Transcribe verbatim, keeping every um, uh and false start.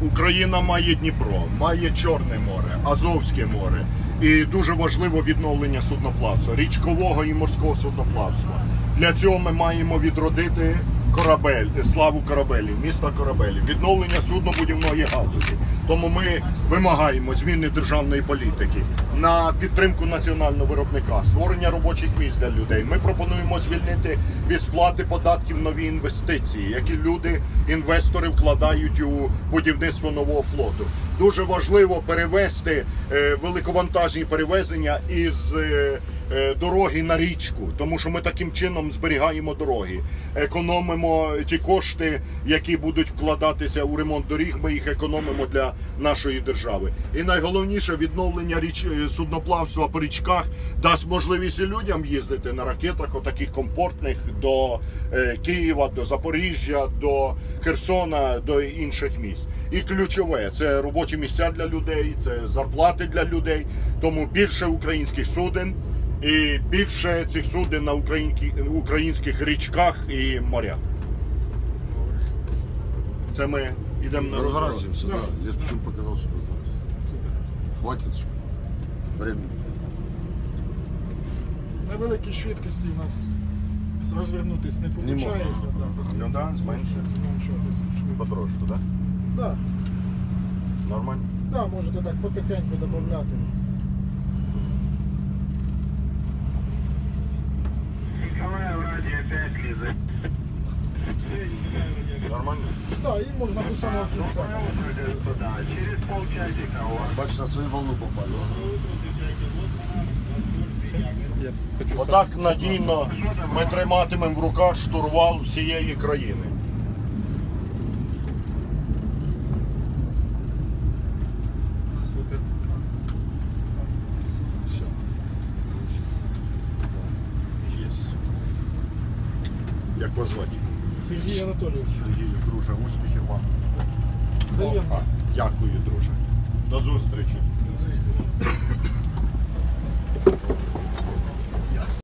Україна має Дніпро, має Чорне море, Азовське море. І дуже важливо відновлення судноплавства, річкового і морського судноплавства. Для цього ми маємо відродити корабель, славу корабелів, міста корабелів, відновлення суднобудівної галузі. Тому ми вимагаємо зміни державної політики на підтримку національного виробника, створення робочих місць для людей. Ми пропонуємо звільнити від сплати податків нові інвестиції, які люди, інвестори вкладають у будівництво нового флоту. Дуже важливо перевести е, великовантажні перевезення із е, е, дороги на річку, тому що ми таким чином зберігаємо дороги, економимо ті кошти, які будуть вкладатися у ремонт доріг, ми їх економимо для нашої держави. І найголовніше, відновлення річ... судноплавства по річках дасть можливість і людям їздити на ракетах, отаких комфортних, до е, Києва, до Запоріжжя, до Херсона, до інших місць. І ключове – це робочі місця для людей, це зарплати для людей. Тому більше українських суден і більше цих суден на українських річках і морях. Це ми йдемо на розворот. Разворачиваемся, да. да. Я почему показал, что разворачиваемся. Супер. Хватит же. Времени. На великій швидкості у нас розвернутися не виходить. Не можна. Ну да, зменшує. Потрошку, так? Так. Нормально? Так, можете так потихеньку додати. Нормально? Так, і можна до самого кінця. Бачиш, на свою волну попали. Отак надійно ми триматимемо в руках штурвал всієї країни. Супер. Єс. Як вас звати? Сергій Анатолійович. Сергій, друже, успіхів вам. Взаємно. Дякую, друже. До зустрічі.